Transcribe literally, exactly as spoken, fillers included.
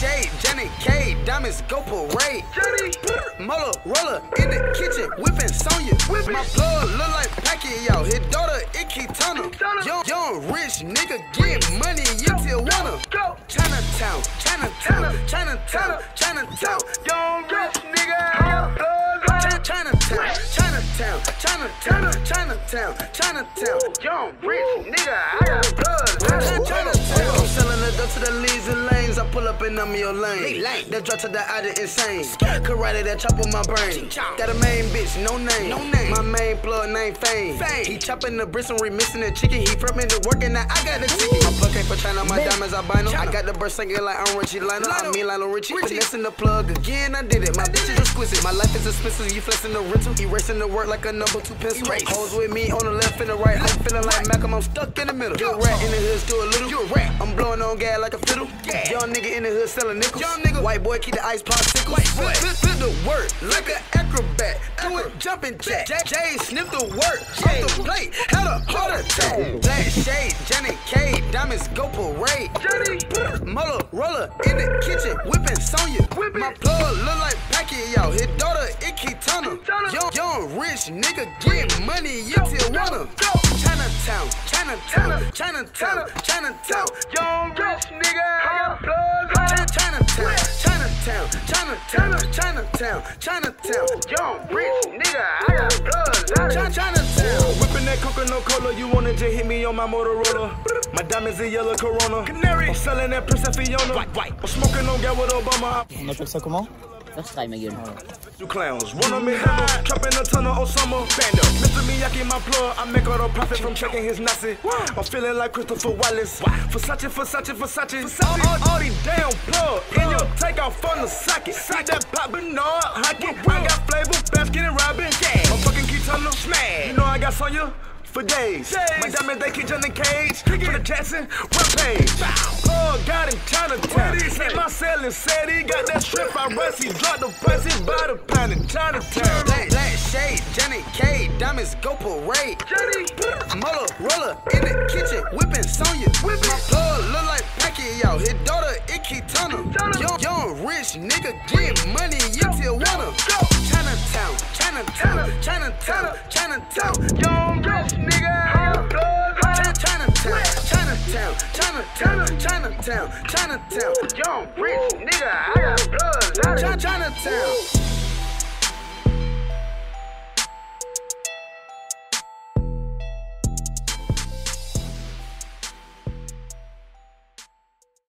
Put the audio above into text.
shade, Janet K, diamonds go parade. Mola roller in the kitchen, whipping Sonya. Whip my plug look like Pacquiao, his daughter Icky Turner. Young, young rich nigga get money in Tijuana. Chinatown, Chinatown, Chinatown, Chinatown. Young rich nigga, Chinatown, Chinatown, Chinatown, Chinatown, Chinatown. Young rich nigga, I got blood. Chinatown. I'm selling the dope to the leads and lanes. I pull up and I'm in your lane. That drop to the out of insane. Karate that chop on my brain. Got a main bitch, no name. No name. My main plug name Fame. He chopping the bricks and remixing the chicken. He from into work and now I got the ticket. My plug came for China, my diamonds albino. I got the burst singing like I'm Richie Lionel. I mean Lionel Richie. Finessing the plug again, I did it. My bitch is exquisite. My life is expensive. You flexing the rental. Erasing the work like a number two pencil. Hoes with me on the left and the right. I'm feeling like Malcolm. I'm stuck in the middle. You a rat in the hood, still a little. You a rat. I'm blowing on gas like a fiddle. Young nigga in the hood selling nickels. Young nigga. White boy keep the ice popsicle. White boy. Flip the work like an acrobat. Do it jumping jack. Jay sniff the work. Off the plate. Had a heart attack. Black shade, Janet K, diamonds go parade. Mola roller in the kitchen, whipping Sonya. My plug look like Pacquiao, his daughter Icky Turner. Young, young rich nigga get money in Tijuana. Chinatown, Chinatown, Chinatown, Chinatown. Young rich nigga, I got blood. Chinatown, Chinatown, Chinatown, Chinatown, Chinatown. Young rich nigga, I got blood. Chinatown. Whipping that coconut cola, you wanna just hit me on my Motorola. My diamonds in yellow Corona. Canary. I'm selling that Princess Fiona. White, white. I'm smoking on gas with Obama. On appelle ça comment? First try, ma gueule. You clowns, run on me high, trapping a ton of Osama. Band up, Mister Miyagi, my plug. I make all the profit from checking his Nazi. I'm feeling like Christopher Wallace. Versace, Versace, Versace, Versace. All, all these damn plug in your takeoff from the socket. See that pop Bernard, hockey. I got flavor, Baskin and Robin. Yeah, I'm fucking keep telling them smash. You know I got Sonya for days. days. My diamonds, they keep in the cage. For the Jackson, rampage. Oh, got him Chinatown. Hit my cell and said he got that strip. I rest, he dropped the price, he by the pound in Chinatown. Black, black shade, Janet K, diamonds go parade. Mola roller in the kitchen, whipping Sonya. My plug look like Pacquiao, his daughter Icky Turner. Young, young rich nigga get money in Tijuana. Chinatown, Chinatown, Chinatown, Chinatown. Young rich nigga, I got blood. Chinatown, Chinatown, Chinatown, Chinatown, Chinatown. Young rich nigga, I got blood. Chinatown.